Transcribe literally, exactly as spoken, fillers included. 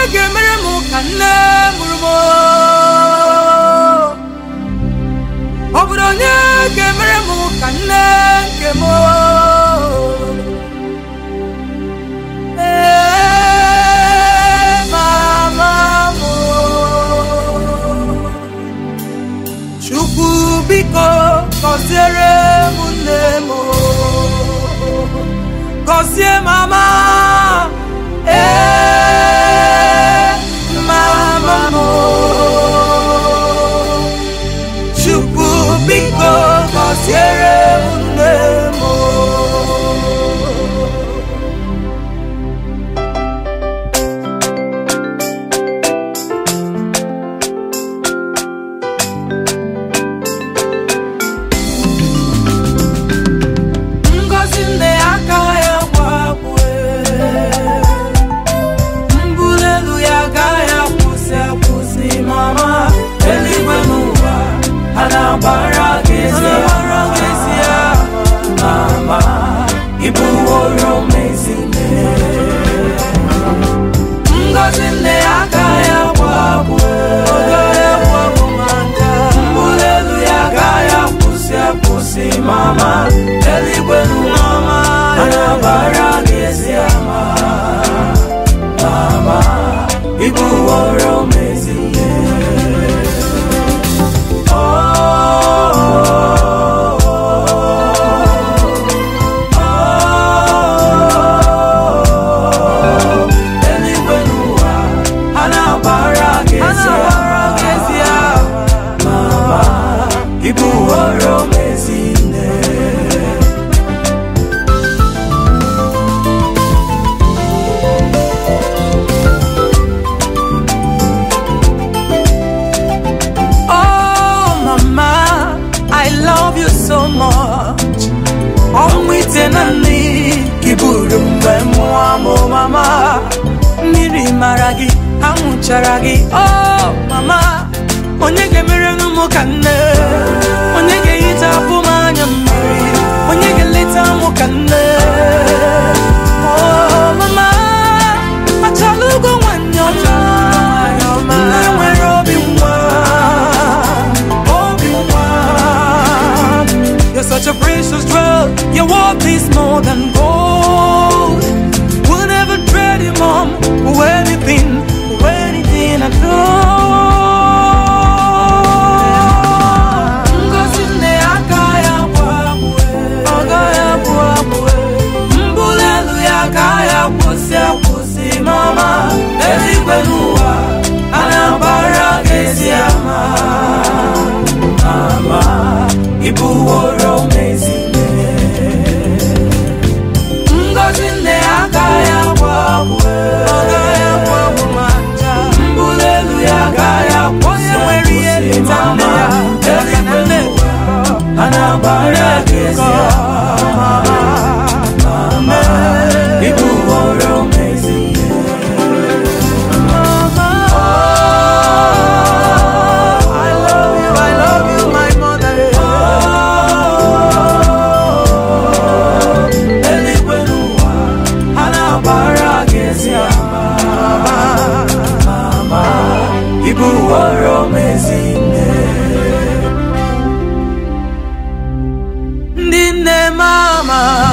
gemere mu kanne murumo Obronye gemere mu kanne kemo Eh mama mo Chukwu biko kosiere mu nemo Kosie mama Eh mama mo Chukwu biko kosiere unemo Ngozi Nne aka ya gwagwe mbulelu ya ga ya kwụsị akwụsị mama eluigwe n'ụwa anabara gezi ya mama ibu oro mezine Ngozi Nne aka ya gwagwe mbulelu ya ga ya kwụsị akwụsị mama eluigwe n'ụwa anabara gezi ya mama ibu oro mezine Mama, miri maragi, amucharagi. Oh, mama, onye gemere numu kanne, onye ge ita pumanya miri, onye ge leta mu kanne. Oh, mama, achalugo wanyocha, mwe robi mwa, robi mwa. You're such a precious jewel, your worth is more than gold. Trade you, mom, for anything, for anything at all. Ngozi Nne aka ya gwagwe, aka ya gwagwe. Mbulelu ya aka ya kwụsị akwụsị, mama. Eluigwe n'ụwa anabara gezi ya mama. Ibu oro mezine. Ngozi Nne aka ya mbulelu ya gaya kwụsị akwụsị mama eluigwe n'ụwa anabara gezi ya mama ibu oro mezine mama oh, I love you, I love you my mother oh, eluigwe n'ụwa anabara gezi ya ibu oro mezine Nne mama